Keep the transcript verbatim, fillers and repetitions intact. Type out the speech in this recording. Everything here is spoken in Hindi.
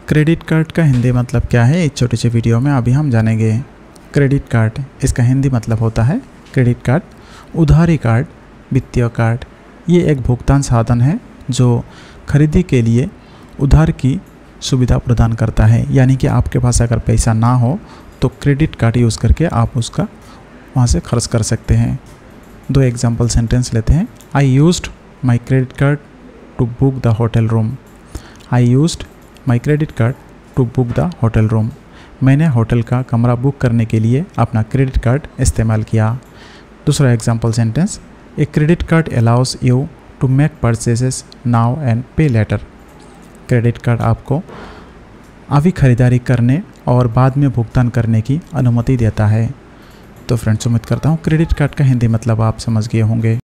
क्रेडिट कार्ड का हिंदी मतलब क्या है, इस छोटे से वीडियो में अभी हम जानेंगे। क्रेडिट कार्ड, इसका हिंदी मतलब होता है क्रेडिट कार्ड, उधारी कार्ड, वित्तीय कार्ड। ये एक भुगतान साधन है जो खरीदी के लिए उधार की सुविधा प्रदान करता है। यानी कि आपके पास अगर पैसा ना हो तो क्रेडिट कार्ड यूज़ करके आप उसका वहाँ से खर्च कर सकते हैं। दो एग्जाम्पल सेंटेंस लेते हैं। I used my credit card to book the hotel room. I used my credit card to book the hotel room. मैंने होटल का कमरा बुक करने के लिए अपना क्रेडिट कार्ड इस्तेमाल किया। दूसरा example sentence, a credit card allows you to make purchases now and pay later. Credit card आपको अभी खरीदारी करने और बाद में भुगतान करने की अनुमति देता है। तो फ्रेंड्स, उम्मीद करता हूँ क्रेडिट कार्ड का हिंदी मतलब आप समझ गए होंगे।